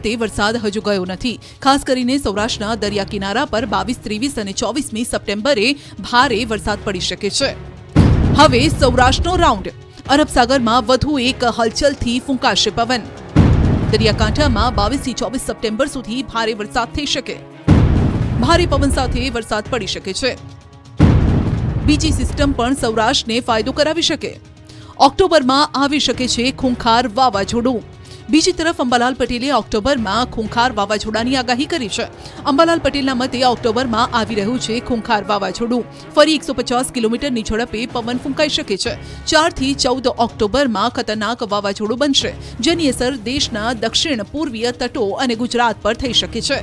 વખતે વરસાદ હજુ ગયો નથી। ખાસ કરીને સૌરાષ્ટ્રના દરિયા કિનારા પર 22, 23 અને 24મી સપ્ટેમ્બરે ભારે વરસાદ પડી શકે છે। હવે સૌરાષ્ટ્રનો રાઉન્ડ। અરબ સાગરમાં વધુ એક હલચલથી ફૂંકાશે પવન। દરિયાકાંઠામાં 22 થી 24 સપ્ટેમ્બર સુધી ભારે વરસાદ થઈ શકે। ભારે પવન સાથે વરસાદ પડી શકે છે। બીજી સિસ્ટમ પણ સૌરાષ્ટ્રને ફાયદો કરાવી શકે। ઓક્ટોબરમાં આવી શકે છે ખૂંખાર વાવાઝોડું। બીજી તરફ અંબાલાલ પટેલે ઓક્ટોબરમાં ખૂંખાર વાવાઝોડાની આગાહી કરી છે। અંબાલાલ પટેલના મતે ઓક્ટોબરમાં આવી રહ્યું છે ખૂંખાર વાવાઝોડું। ફરી 150 કિલોમીટરની ઝડપે પવન ફૂંકાઈ શકે છે। 4 થી 14 ઓક્ટોબરમાં ખતરનાક વાવાઝોડું બનશે, જેની અસર દેશના દક્ષિણ પૂર્વીય તટો અને ગુજરાત પર થઈ શકે છે।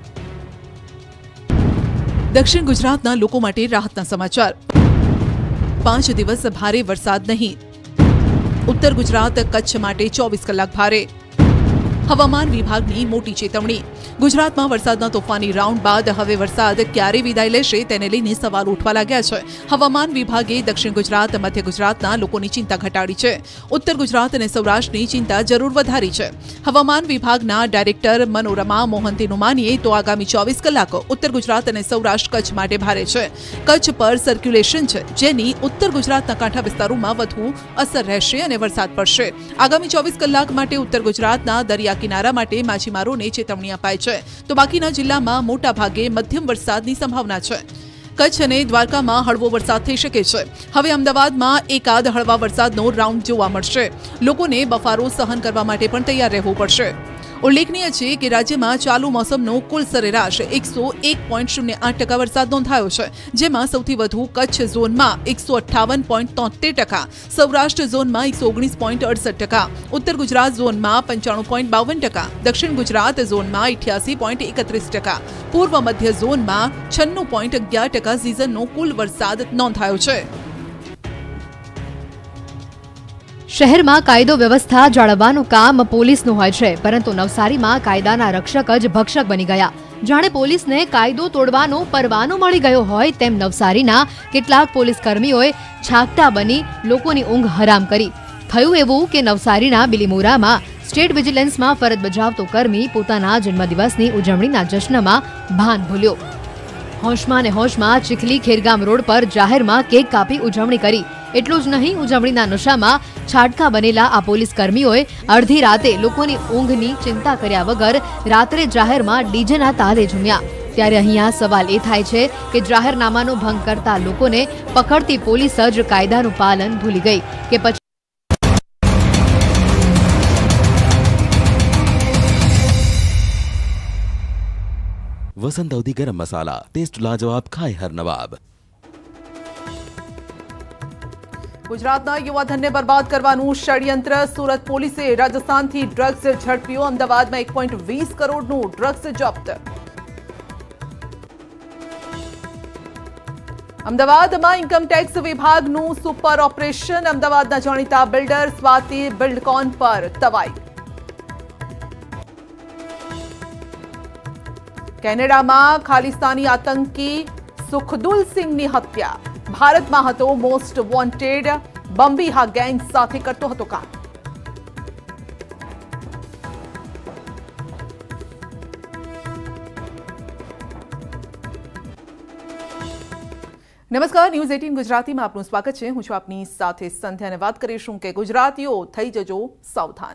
દક્ષિણ ગુજરાતના લોકો માટે રાહતના સમાચાર। 5 દિવસ ભારે વરસાદ નહીં। उत्तर गुजरात कच्छ माटे 24 कलाक भारे। हवामान विभागनी मोटी चेतवणी। गुजरात में वरसादना तोफानी राउंड बाद हवे वरसाद क्यारे विदाय लेशे तेने लईने सवाल उठवा लाग्या छे। हवामान विभागे दक्षिण गुजरात, मध्य गुजरातना लोकोनी चिंता घटाड़ी छे। उत्तर गुजरात अने सौराष्ट्रनी चिंता जरूर वधारी छे। हवामान विभागना डायरेक्टर मनोरमा मोहंतीनुं मानीए तो आगामी 24 कलाक उत्तर गुजरात अने सौराष्ट्र कच्छ माटे भारे छे। कच्छ पर सर्क्युलेशन छे, जेनी उत्तर गुजरातना कांठा विस्तारोमां वधु असर रहेशे अने वरसाद पड़शे। आगामी 24 कलाक माटे उत्तर गुजरातना दरिया किनारा माटे माछीमारोने चेतवणी अपाई छे, तो बाकीना जिल्लामां मोटा भागे मध्यम वरसादनी संभावना छे। कच्छ अने द्वारकामां हळवो वरसाद थई शके छे। हवे अमदावादमां एकाद हळवा वरसादनो राउंड जोवा मळशे। लोकोने बफारो सहन करवा माटे पण तैयार रहेवुं पड़शे। उल्लेखनीय है कि राज्य में चालू मौसमनो कुल सरेराश 101.08% वरसाद नोंधायो छे, जेमां सौथी वधु कच्छ जोन में 158.73%, सौराष्ट्र जोन में 119.68%, उत्तर गुजरात जोन में 95.52%, दक्षिण गुजरात जोन में 88.31%, पूर्व मध्य जोन में 96.11% सीजननो कुल वरसाद नोंधायो छे। शहर में कायदो व्यवस्था जाळववानुं काम पोलीसनुं होय छे, परंतु नवसारी में कायदाना रक्षक ज भक्षक बनी गया। जाणे पोलीस ने कायदो तोड़वानो परवानो मळी गयो होय तेम नवसारीना केटलाक पोलीस कर्मीओए छाकटा बनी लोकोनी ऊंघ हराम करी। थयुं एवुं के नवसारीना बिलीमोरामां स्टेट विजिलन्स में फरज बजावतो कर्मी पोताना जन्मदिवसनी उजवणीना जश्नमा भान भूल्यो। होशमां ने होशमां चीखली खेरगाम रोड पर जाहेरमां केक कापी उजवणी करी। એટલું જ નહીં, ઉજવણીના નશામાં છાટકા બનેલા આ પોલીસ કર્મીઓએ અડધી રાતે લોકોની ઊંઘની ચિંતા કર્યા વગર રાત્રે જાહેરમાં ડીજેના તાલે ઝૂમ્યા। ત્યારે અહીંયા સવાલ એ થાય છે કે જાહેરનામાનો ભંગ કરતા લોકોને પકડતી પોલીસ જ કાયદાનું પાલન ભૂલી ગઈ કે પછી वसंत अवधि गरम मसाला, टेस्ट लाजवाब, खाए हर नवाब। गुजरातना युवाधनने बर्बाद करवानुं षड्यंत्र। सूरत पोलीसे राजस्थानथी ड्रग्स झड़प्यो। अमदावादमां 1.20 करोड़नुं ड्रग्स जप्त। अमदावादमां इन्कमटेक्स विभागनुं सुपर ऑपरेशन। अमदावादना जाणीता बिल्डर स्वाति बिल्डकॉन पर तवाई। केनेडामां खालिस्तानी आतंकी सुखदुल सिंहनी हत्या। भारत में हतो मोस्ट वॉन्टेड। बम्बीहा गैंग साथे करतो हतो काम। नमस्कार, न्यूज 18 गुजराती में आपનું સ્વાગત છે। હું છું આપની સાથે સંધ્યા અને વાત કરીશું કે ગુજરાતીઓ થઈ જજો સાવધાન।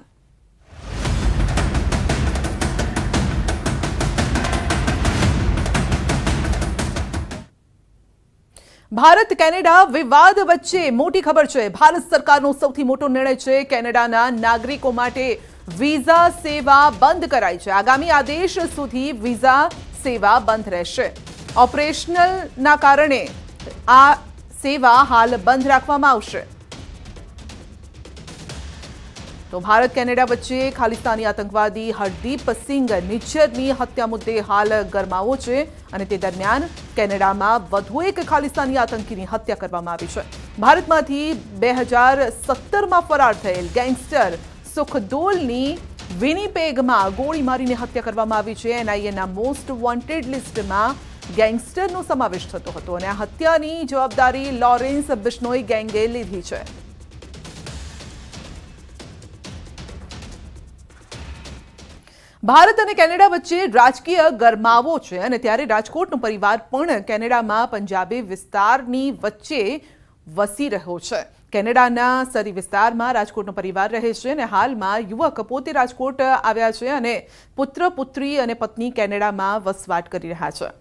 भारत कैनेडा विवाद वच्चे मोटी खबर है। भारत सरकारनो सौथी मोटो निर्णय है। कैनेडाना नागरिकों माटे वीजा सेवा बंद कराई है। आगामी आदेश सुधी वीजा सेवा बंद रहेशे। ऑपरेशनल ना कारणे आ सेवा हाल बंद राखवामां आवशे। तो भारत कैनेडा वच्चे खालिस्तानी आतंकवादी हरदीप सिंह निज्जरनी हत्या मुद्दे हाल गरमावो छे अने ते दरमियान कैनेडामां वधु एक खालिस्तानी आतंकीनी हत्या करवामां आवी छे। भारतमांथी 2017 में फरार थयेल गैंगस्टर सुखदुलनी विनिपेगमां गोळी मारीने हत्या करवामां आवी छे। एनआईएना मोस्ट वॉन्टेड लिस्टमां गैंगस्टरनो समावेश थतो हतो अने आ हत्यानी जवाबदारी लॉरेंस बिश्नोई गैंगे लीधी छे। ભારત અને કેનેડા વચ્ચે રાજકીય ગરમાવો છે અને ત્યારે રાજકોટનો પરિવાર પણ કેનેડામાં પંજાબી વિસ્તારની વચ્ચે વસી રહ્યો છે। કેનેડાના સરી વિસ્તારમાં રાજકોટનો પરિવાર રહે છે અને હાલમાં યુવક પોતે રાજકોટ આવ્યા છે અને પુત્ર પુત્રી અને પત્ની કેનેડામાં વસવાટ કરી રહ્યા છે।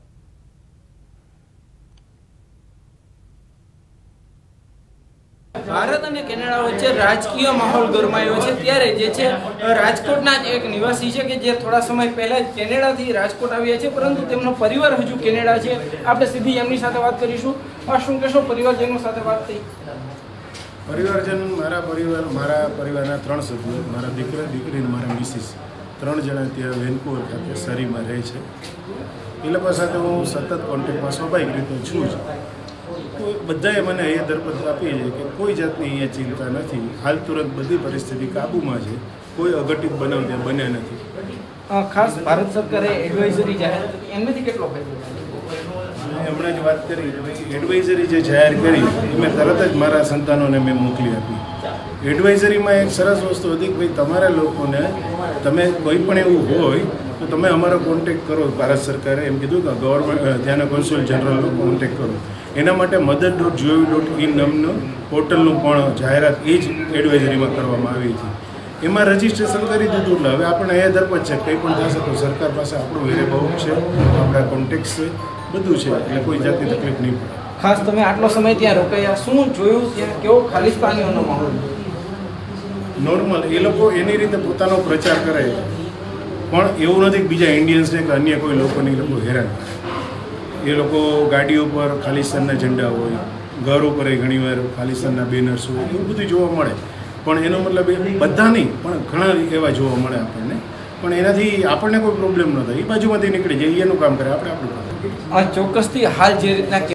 भारत और कैनेडा वच्चे राजकीय माहौल गरमायो छे। त्यारे जे छे राजकोटना ज एक निवासी छे के जे थोड़ा समय पहला कैनेडा थी राजकोट आव्या छे, परंतु तेमनो परिवार हजू कैनेडा छे। आपणे सीधी एमनी साथे वात करीशुं। शुं कहेशो परिवारजनो साथे वात थई? परिवारजन मारा परिवारना 3 सभ्यो, मारा दीकरा दीकरी ने मारा मिसिस 3 जणा त्यां वेनकूवर खाते सरीमां रहे छे। ए लोको साथे हूँ सतत कॉन्टेक्टमां स्वाभाविक रीते छूं ज। बधाए मने ए दरपत्र आपी है कि कोई जातनी अहींया चिंता नहीं। हाल तुरंत बधी परिस्थिति काबूमां छे, कोई अघटित बनाव त्यां बन्या नथी। खास भारत सरकारे एडवाइजरी जाहिर करी, एमनेथी केटलो फायदो? हमणां ज वात करी एडवाइजरी जे जाहिर करी मैं तरत ज मारा संतानोने मैं मोकली आपी। एडवाइजरीमां एक सरस वस्तु हती कि भाई तमारा लोकोने तमे कोई पण एवुं होय तो तमे अमारो कॉन्टेक्ट करो। भारत सरकारे एम कीधुं कि गवर्नमेंट त्याना कोन्सुल जनरलनो कॉन्टेक्ट करो। एना माटे mother.gov.in नामનું પોર્ટલનું પણ જાહેરાત એ જ એડવાઇઝરીમાં કરવામાં આવી હતી। એમાં રજિસ્ટ્રેશન કરી દીધું એટલે હવે આપણે એ દરપત છે કંઈ પણ થશે તો સરકાર પાસે આપણું વેરેબાઉટ છે, આપણા કોન્ટેક્ટ છે, બધું છે, એટલે કોઈ જાતની તકલીફ નહીં પડે। ખાસ તમે આટલો સમય ત્યાં રોકાયા, શું જોયું ત્યાં? કેવો ખાલિસ્તાનીઓનો માહોલ? નોર્મલ એ લોકો એની રીતે પોતાનો પ્રચાર કરે, પણ એવું નથી કે બીજા ઇન્ડિયન્સને કે અન્ય કોઈ લોકોને એ લોકો હેરાન કરે। એ લોકો ગાડીઓ પર ખાલિસ્તાનના ઝંડા હોય, ઘર ઉપર ઘણીવાર ખાલિસ્તાનના બેનર્સ હોય, એવું બધું જોવા મળે। પણ એનો મતલબ એ બધા નહીં, પણ ઘણા એવા જોવા મળે આપણને। પણ એનાથી આપણને કોઈ પ્રોબ્લેમ ન થાય, એ બાજુમાંથી નીકળી જાય, એનું કામ કરે, આપણે આપણું કામ કરીએ। ચોક્કસથી હાલ જે રીતના